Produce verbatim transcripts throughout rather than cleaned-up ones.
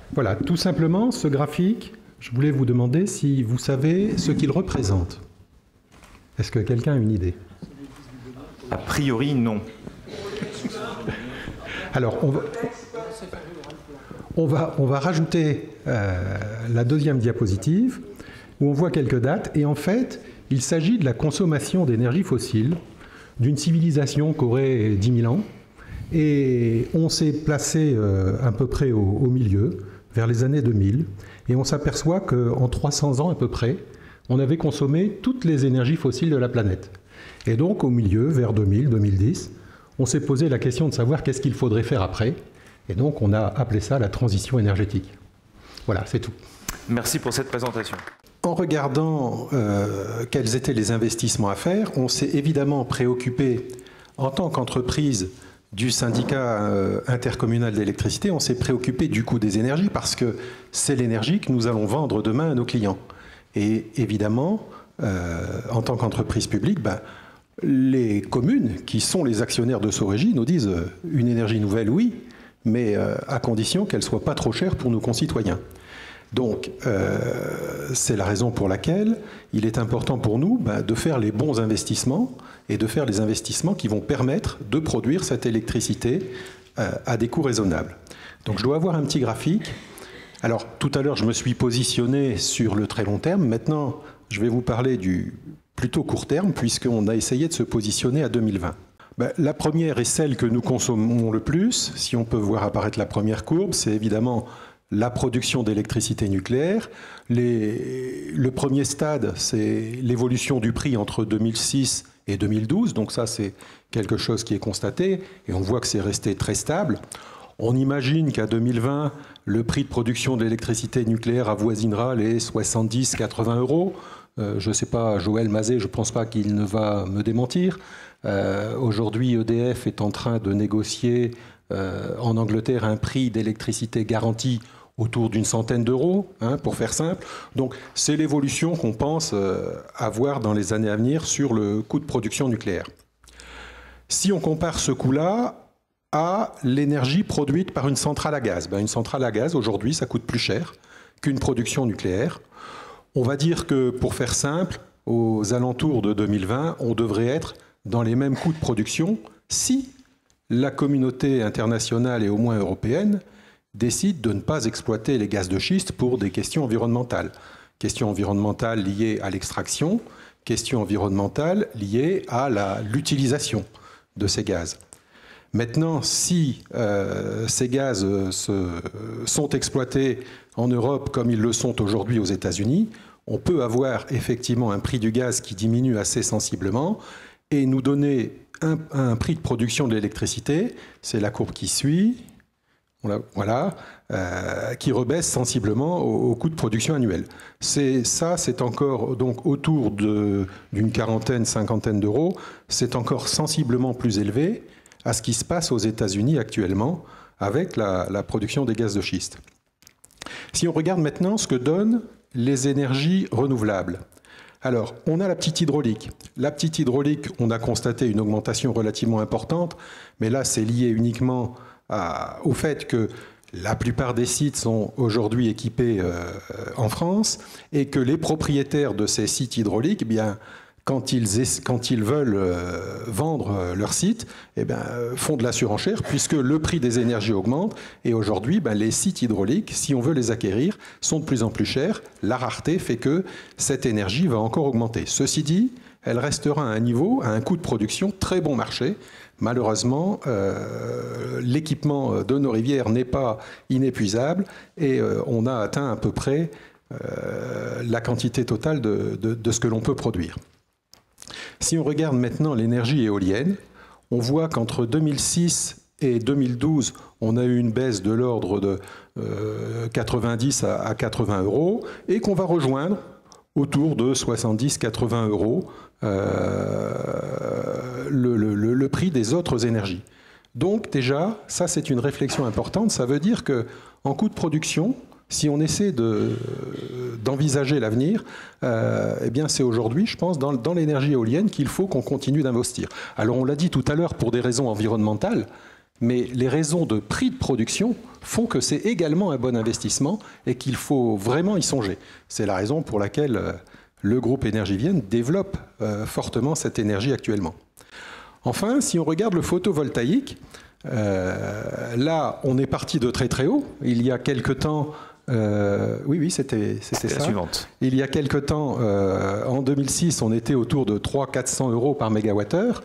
Voilà, tout simplement, ce graphique, je voulais vous demander si vous savez ce qu'il représente. Est-ce que quelqu'un a une idée? A priori, non. Alors, on va, on va, on va rajouter euh, la deuxième diapositive, où on voit quelques dates, et en fait, il s'agit de la consommation d'énergie fossile d'une civilisation qui aurait dix mille ans, et on s'est placé euh, à peu près au, au milieu, vers les années deux mille, et on s'aperçoit qu'en trois cents ans à peu près, on avait consommé toutes les énergies fossiles de la planète. Et donc, au milieu, vers deux mille, deux mille dix, on s'est posé la question de savoir qu'est-ce qu'il faudrait faire après. Et donc, on a appelé ça la transition énergétique. Voilà, c'est tout. Merci pour cette présentation. En regardant euh, quels étaient les investissements à faire, on s'est évidemment préoccupé, en tant qu'entreprise du syndicat euh, intercommunal d'électricité, on s'est préoccupé du coût des énergies parce que c'est l'énergie que nous allons vendre demain à nos clients. Et évidemment, euh, en tant qu'entreprise publique, ben, les communes, qui sont les actionnaires de Sorégie, nous disent euh, une énergie nouvelle, oui, mais euh, à condition qu'elle ne soit pas trop chère pour nos concitoyens. Donc, euh, c'est la raison pour laquelle il est important pour nous ben, de faire les bons investissements et de faire les investissements qui vont permettre de produire cette électricité euh, à des coûts raisonnables. Donc, je dois avoir un petit graphique. Alors, tout à l'heure, je me suis positionné sur le très long terme. Maintenant, je vais vous parler du plutôt court terme, puisqu'on a essayé de se positionner à deux mille vingt. Ben, la première est celle que nous consommons le plus. Si on peut voir apparaître la première courbe, c'est évidemment la production d'électricité nucléaire. Les, le premier stade, c'est l'évolution du prix entre deux mille six et deux mille douze. Donc ça, c'est quelque chose qui est constaté. Et on voit que c'est resté très stable. On imagine qu'à deux mille vingt, le prix de production de l'électricité nucléaire avoisinera les soixante-dix à quatre-vingts euros. Euh, je ne sais pas, Joël Mazet, je ne pense pas qu'il ne va me démentir. Euh, Aujourd'hui, E D F est en train de négocier euh, en Angleterre un prix d'électricité garanti autour d'une centaine d'euros, hein, pour faire simple. Donc, c'est l'évolution qu'on pense euh, avoir dans les années à venir sur le coût de production nucléaire. Si on compare ce coût-là à l'énergie produite par une centrale à gaz, ben, une centrale à gaz, aujourd'hui, ça coûte plus cher qu'une production nucléaire. On va dire que, pour faire simple, aux alentours de deux mille vingt, on devrait être dans les mêmes coûts de production si la communauté internationale et au moins européenne décide de ne pas exploiter les gaz de schiste pour des questions environnementales. Questions environnementales liées à l'extraction, questions environnementales liées à l'utilisation de ces gaz. Maintenant, si euh, ces gaz euh, se, sont exploités en Europe comme ils le sont aujourd'hui aux États-Unis, on peut avoir effectivement un prix du gaz qui diminue assez sensiblement et nous donner un, un prix de production de l'électricité, c'est la courbe qui suit, voilà, euh, qui rebaisse sensiblement au, au coût de production annuel. Ça, c'est encore donc autour d'une quarantaine, cinquantaine d'euros, c'est encore sensiblement plus élevé à ce qui se passe aux États-Unis actuellement avec la, la production des gaz de schiste. Si on regarde maintenant ce que donnent les énergies renouvelables. Alors, on a la petite hydraulique. La petite hydraulique, on a constaté une augmentation relativement importante, mais là, c'est lié uniquement à, au fait que la plupart des sites sont aujourd'hui équipés euh, en France et que les propriétaires de ces sites hydrauliques, eh bien, quand ils, quand ils veulent euh, vendre euh, leur site, eh bien, euh, font de la surenchère puisque le prix des énergies augmente et aujourd'hui, ben, les sites hydrauliques, si on veut les acquérir, sont de plus en plus chers. La rareté fait que cette énergie va encore augmenter. Ceci dit, elle restera à un niveau, à un coût de production très bon marché. Malheureusement, euh, l'équipement de nos rivières n'est pas inépuisable et euh, on a atteint à peu près euh, la quantité totale de, de, de ce que l'on peut produire. Si on regarde maintenant l'énergie éolienne, on voit qu'entre deux mille six et deux mille douze, on a eu une baisse de l'ordre de euh, quatre-vingt-dix à quatre-vingts euros et qu'on va rejoindre autour de soixante-dix à quatre-vingts euros euh, le, le, le prix des autres énergies. Donc déjà, ça c'est une réflexion importante, ça veut dire qu'en coût de production, si on essaie d'envisager l'avenir, euh, eh bien c'est aujourd'hui, je pense, dans, dans l'énergie éolienne qu'il faut qu'on continue d'investir. Alors on l'a dit tout à l'heure, pour des raisons environnementales, Mais les raisons de prix de production font que c'est également un bon investissement et qu'il faut vraiment y songer. C'est la raison pour laquelle le groupe Énergie-Vienne développe euh, fortement cette énergie actuellement. Enfin, si on regarde le photovoltaïque, euh, là, on est parti de très très haut. Il y a quelque temps... Euh, oui, oui, c'était ça. La suivante. Il y a quelque temps, euh, en deux mille six, on était autour de trois cents à quatre cents euros par mégawattheure.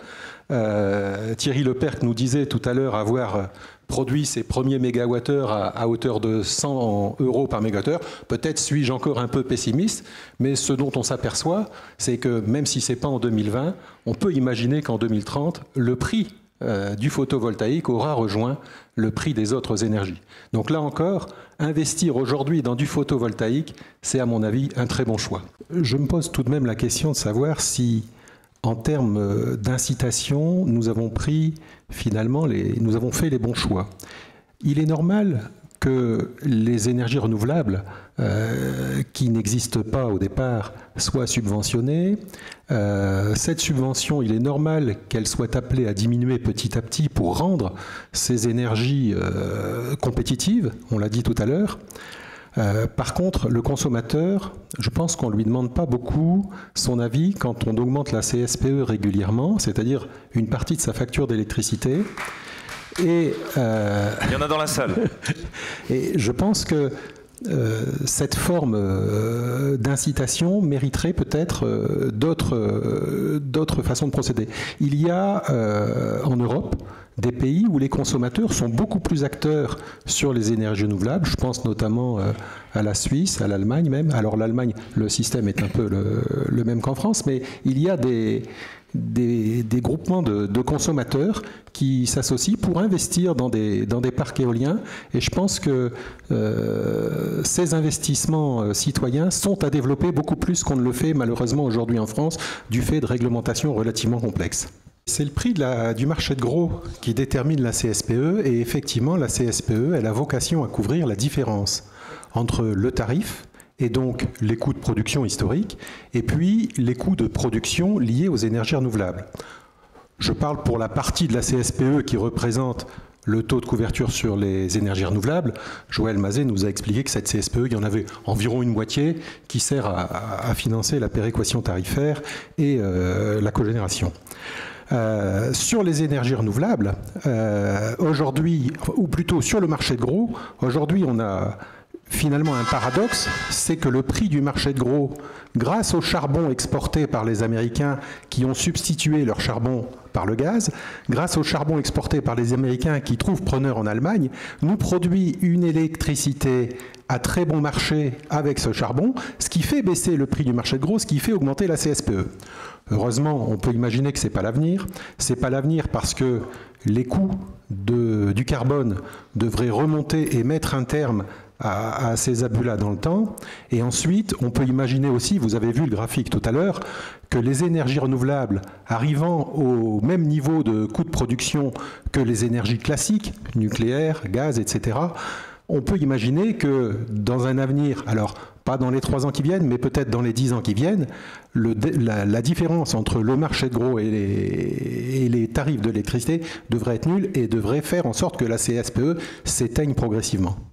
Euh, Thierry Lepercq nous disait tout à l'heure avoir produit ses premiers mégawattheures à, à hauteur de cent euros par mégawattheure. Peut-être suis-je encore un peu pessimiste, mais ce dont on s'aperçoit, c'est que même si ce n'est pas en deux mille vingt, on peut imaginer qu'en deux mille trente, le prix euh, du photovoltaïque aura rejoint le prix des autres énergies. Donc là encore, investir aujourd'hui dans du photovoltaïque, c'est à mon avis un très bon choix. Je me pose tout de même la question de savoir si, en termes d'incitation, nous avons pris finalement, les, nous avons fait les bons choix. Il est normal que les énergies renouvelables, euh, qui n'existent pas au départ, soient subventionnées. Euh, cette subvention, il est normal qu'elle soit appelée à diminuer petit à petit pour rendre ces énergies euh, compétitives, on l'a dit tout à l'heure. Euh, par contre, le consommateur, je pense qu'on ne lui demande pas beaucoup son avis quand on augmente la C S P E régulièrement, c'est-à-dire une partie de sa facture d'électricité. Et, euh, il y en a dans la salle. Et je pense que euh, cette forme euh, d'incitation mériterait peut-être euh, d'autres euh, d'autres façons de procéder. Il y a euh, en Europe des pays où les consommateurs sont beaucoup plus acteurs sur les énergies renouvelables. Je pense notamment euh, à la Suisse, à l'Allemagne même. Alors l'Allemagne, le système est un peu le, le même qu'en France, mais il y a des... Des, des groupements de, de consommateurs qui s'associent pour investir dans des, dans des parcs éoliens. Et je pense que euh, ces investissements euh, citoyens sont à développer beaucoup plus qu'on ne le fait malheureusement aujourd'hui en France, du fait de réglementations relativement complexes. C'est le prix de la, du marché de gros qui détermine la C S P E, et effectivement la C S P E, elle a vocation à couvrir la différence entre le tarif et donc les coûts de production historiques, et puis les coûts de production liés aux énergies renouvelables. Je parle pour la partie de la C S P E qui représente le taux de couverture sur les énergies renouvelables. Joël Mazet nous a expliqué que cette C S P E, il y en avait environ une moitié qui sert à, à financer la péréquation tarifaire et euh, la cogénération. Euh, sur les énergies renouvelables, euh, aujourd'hui, ou plutôt sur le marché de gros, aujourd'hui on a finalement un paradoxe, c'est que le prix du marché de gros, grâce au charbon exporté par les Américains qui ont substitué leur charbon par le gaz, grâce au charbon exporté par les Américains qui trouvent preneur en Allemagne, nous produit une électricité à très bon marché avec ce charbon, ce qui fait baisser le prix du marché de gros, ce qui fait augmenter la C S P E. Heureusement, on peut imaginer que ce n'est pas l'avenir. Ce n'est pas l'avenir parce que les coûts de, du carbone devraient remonter et mettre un terme à, à ces abus-là dans le temps. Et ensuite, on peut imaginer aussi, vous avez vu le graphique tout à l'heure, que les énergies renouvelables arrivant au même niveau de coût de production que les énergies classiques, nucléaire, gaz, et cetera, on peut imaginer que dans un avenir, alors pas dans les trois ans qui viennent, mais peut-être dans les dix ans qui viennent, le, la, la différence entre le marché de gros et les, et les tarifs de l'électricité devrait être nulle et devrait faire en sorte que la C S P E s'éteigne progressivement.